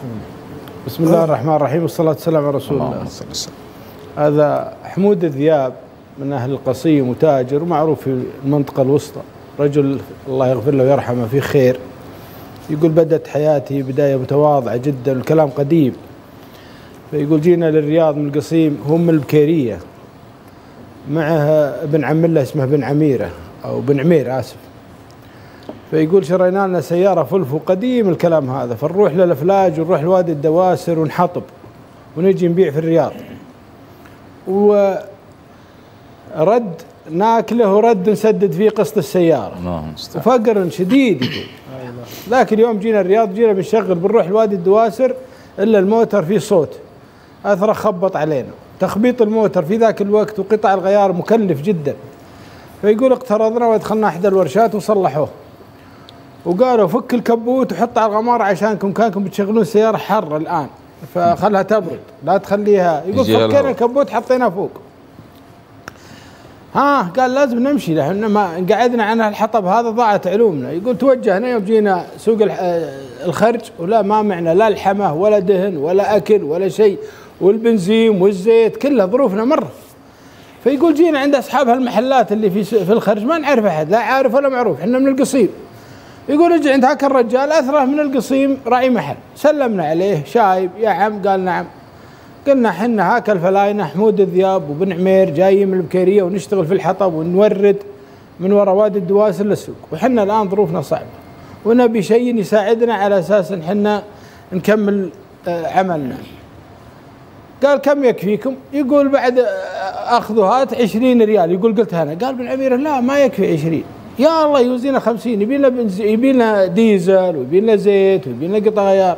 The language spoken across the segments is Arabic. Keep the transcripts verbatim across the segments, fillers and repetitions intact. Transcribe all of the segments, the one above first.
بسم الله الرحمن الرحيم والصلاة والسلام على رسول الله. هذا حمود الذياب من أهل القصيم وتاجر ومعروف في المنطقة الوسطى، رجل الله يغفر له ويرحمه في خير. يقول بدأت حياتي بداية متواضعة جدا والكلام قديم. فيقول جينا للرياض من القصيم، هو من البكيرية، معه ابن عم له اسمه بن عميرة أو بن عمير آسف. فيقول شرينا لنا سيارة فلفو قديم الكلام هذا، فنروح للأفلاج ونروح لوادي الدواسر ونحطب ونجي نبيع في الرياض، ورد ناكله ورد نسدد فيه قسط السيارة وفقر شديد. يقول ذاك اليوم جينا الرياض، جينا بنشغل بنروح لوادي الدواسر إلا الموتر فيه صوت أثره خبط علينا. تخبيط الموتر في ذاك الوقت وقطع الغيار مكلف جدا. فيقول اقترضنا ودخلنا إحدى الورشات وصلحوه، وقالوا فك الكبوت وحط على الغمار عشانكم كانكم بتشغلون سيارة حر الآن فخلها تبرد لا تخليها. يقول فكينا الكبوت حطيناه فوق. ها قال لازم نمشي لأن ما قعدنا عن الحطب هذا ضاعت علومنا. يقول توجهنا يوم جينا سوق الخرج ولا ما معنا لا لحمة ولا دهن ولا أكل ولا شيء، والبنزين والزيت كلها ظروفنا مرة. فيقول جينا عند أصحاب هالمحلات اللي في في الخرج ما نعرف أحد، لا عارف ولا معروف، احنا من القصيم. يقول اجي عند هاك الرجال اثره من القصيم راعي محل، سلمنا عليه شايب يا عم، قال نعم. قلنا حنا هاك الفلاينه حمود الذياب وبن عمير جايين من البكيريه ونشتغل في الحطب ونورد من وراء وادي الدواسر للسوق، وحنا الان ظروفنا صعبه ونبي شيء يساعدنا على اساس ان حنا نكمل عملنا. قال كم يكفيكم؟ يقول بعد اخذوا هات عشرين ريال. يقول قلت انا، قال بن عمير لا ما يكفي عشرين، يا الله يوزينا خمسين، يبي لنا يبي لنا ديزل ويبي لنا زيت ويبي لنا قطع غيار.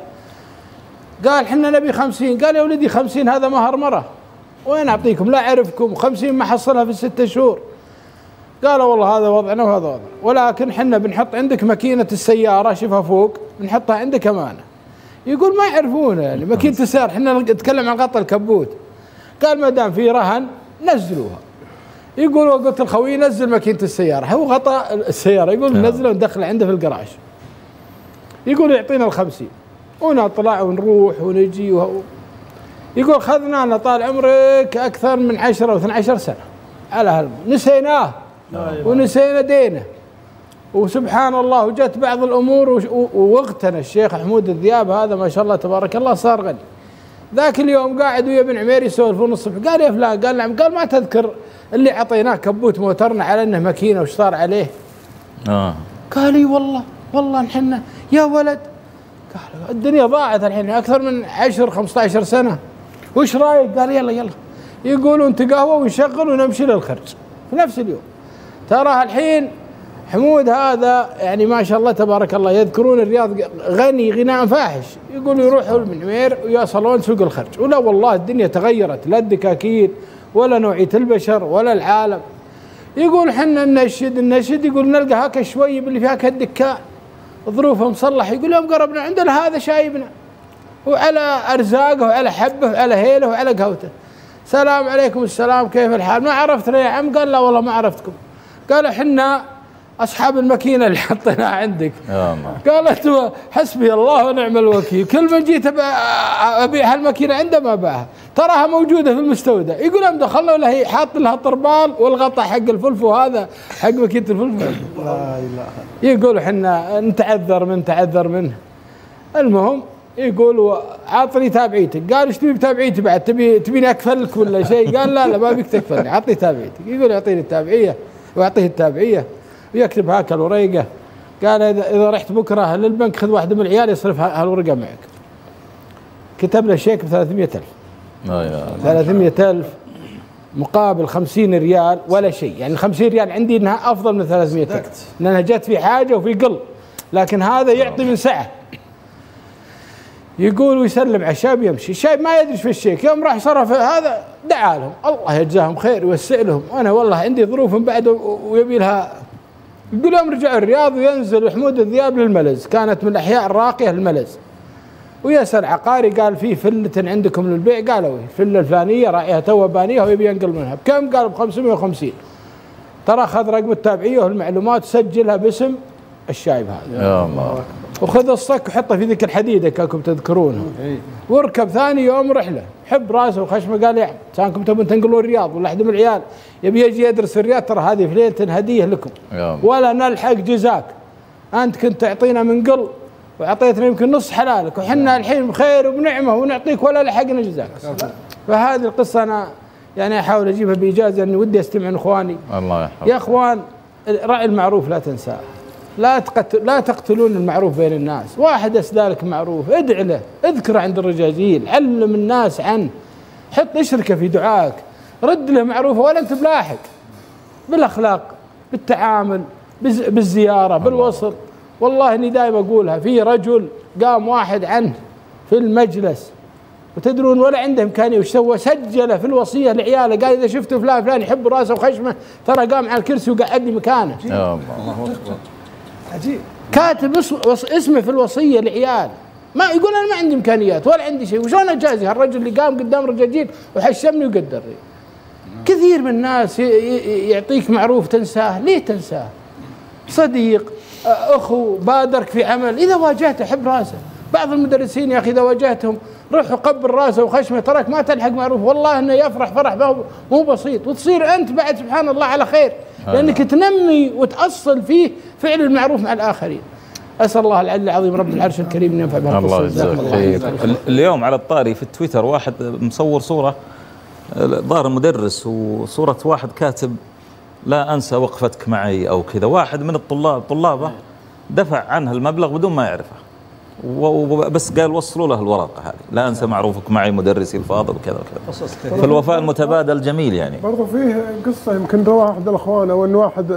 قال حنا نبي خمسين. قال يا ولدي خمسين هذا مهر مرة، وين أعطيكم لا أعرفكم، خمسين ما حصلها في ستة شهور. قالوا والله هذا وضعنا وهذا وضع، ولكن حنا بنحط عندك ماكينة السيارة شوفها فوق بنحطها عندك أمانة. يقول ما يعرفونه يعني ماكينة السيارة، حنا نتكلم عن غطى الكبوت. قال ما دام في رهن نزلوها. يقول وقلت الخوي نزل ماكينة السيارة، هو غطى السيارة، يقول ننزله وندخله عنده في الجراج. يقول يعطينا الخمسين ونطلع ونروح ونجي وهو. يقول خذنا لنا طال عمرك أكثر من عشرة أو اثني عشر سنة على هالم، نسيناه ونسينا دينه. وسبحان الله وجت بعض الأمور ووقتنا الشيخ حمود الذياب هذا ما شاء الله تبارك الله صار غني. ذاك اليوم قاعد ويا بن عمير يسولفون الصبح، قال يا فلان، قال نعم، قال ما تذكر اللي عطيناه كبوت موترنا على انه ماكينه وش صار عليه؟ اه قال اي والله والله نحن يا ولد. قال الدنيا ضاعت الحين اكثر من عشر خمسة عشر سنه، وش رايك؟ قال يلا يلا. يقولوا نتقهوى ونشغل ونمشي للخرج في نفس اليوم. ترى الحين حمود هذا يعني ما شاء الله تبارك الله يذكرون الرياض غني غناء فاحش. يقولوا يروحوا من عمير ويصلون سوق الخرج، ولا والله الدنيا تغيرت، لا الدكاكين ولا نوعية البشر ولا العالم. يقول حنا ننشد ننشد، يقول نلقى هاك الشويب اللي في هاك الدكان ظروفه مصلح. يقول يوم قربنا عندنا هذا شايبنا وعلى أرزاقه وعلى حبه وعلى هيله وعلى قهوته. سلام عليكم السلام كيف الحال؟ ما عرفتنا يا عم؟ قال لا والله ما عرفتكم. قالوا حنا أصحاب الماكينة اللي حطيناها عندك. قالت حسبي الله ونعم الوكيل، كل ما جيت أبيع هالماكينة عنده ما باعها، تراها موجودة في المستودع. يقول أم دخلنا ولا هي حاط لها طربال والغطاء حق الفلفل وهذا حق ماكينة الفلفل. لا إله. يقول حنا نتعذر من تعذر منه. المهم يقول عاطني تابعيتك. قال ايش تبي بتابعيتي بعد؟ تبي تبيني اكفلك ولا شيء؟ قال لا لا ما بيك تكفلني، عطني تابعيتك. يقول يعطيني التابعية ويعطيه التابعية ويكتب هاك الورقة. قال إذا رحت بكرة للبنك خذ واحد من العيال يصرف هالورقة معك. كتب له شيك ب ثلاثمئة ألف. ثلاثمئة ألف مقابل خمسين ريال ولا شيء، يعني خمسين ريال عندي انها افضل من ثلاثمئة ألف لانها جت في حاجة وفي قل، لكن هذا يعطي من سعة. يقول ويسلم على الشاب يمشي، الشاب ما يدري في الشيك. يوم راح صرف هذا دعا لهم الله يجزاهم خير ويوسع لهم، وانا والله عندي ظروف من بعد ويبي لها. يقول يوم رجع الرياض وينزل حمود الذياب للملز، كانت من الاحياء الراقيه الملز، ويسال عقاري قال في فله عندكم للبيع؟ قالوا الفله الفلانيه راعيها تو بانيها ويبي ينقل منها. بكم؟ قال ب خمسمئة وخمسين. ترى اخذ رقم التابعيه والمعلومات وسجلها باسم الشايب هذا. يا الله. وخذ الصك وحطه في ذيك الحديده كانكم تذكرونها، واركب ثاني يوم رحله، حب راسه وخشمه قال يا كانكم تبون تنقلون الرياض ولا احد من العيال يبي يجي يدرس في الرياض، ترى هذه في ليله هديه لكم ولا نلحق جزاك، انت كنت تعطينا من قل واعطيتنا يمكن نص حلالك وحنا الحين بخير وبنعمه ونعطيك ولا لحقنا جزاك. فهذه القصه انا يعني احاول اجيبها بايجاز لاني ودي استمع من اخواني. الله يحفظك يا اخوان، راعي المعروف لا تنساه، لا تقتل لا تقتلون المعروف بين الناس، واحد اسدى لك معروف ادع له، اذكره عند الرجاجيل، علم الناس عنه، حط اشركه في دعائك، رد له معروفه ولا انت بلاحق، بالاخلاق، بالتعامل، بالزياره، بالوصل. والله اني دائما اقولها، في رجل قام واحد عنه في المجلس وتدرون ولا عنده امكانيه وش سوى؟ سجله في الوصيه لعياله، قال اذا شفتوا فلان فلان يحب راسه وخشمه ترى قام على الكرسي وقعدني مكانه. يا الله عجيب. كاتب اسمه في الوصيه لعيال، ما يقول انا ما عندي امكانيات ولا عندي شيء، وشلون اجازي هالرجل اللي قام قدام رجاجيل وحشمني وقدرني؟ كثير من الناس يعطيك معروف تنساه، ليه تنساه؟ صديق، اخو، بادرك في عمل، اذا واجهته حب راسه. بعض المدرسين يا اخي اذا واجهتهم روح وقبل راسه وخشمه تراك ما تلحق معروف، والله انه يفرح فرح مو بسيط، وتصير انت بعد سبحان الله على خير لانك تنمي وتأصل فيه فعل المعروف مع الاخرين. اسال الله العلي العظيم رب العرش الكريم ان ينفع بهالقصه. الله يجزاك خير. اليوم على الطاري في التويتر واحد مصور صوره ظاهر مدرس وصوره واحد كاتب لا انسى وقفتك معي او كذا، واحد من الطلاب طلابه دفع عنها المبلغ بدون ما يعرفه، وبس قال وصلوا له الورقه هذه، لا انسى معروفك معي مدرسي الفاضل وكذا وكذا. فالوفاء المتبادل جميل يعني. برضو فيه قصه يمكن رواها احد الاخوان او ان واحد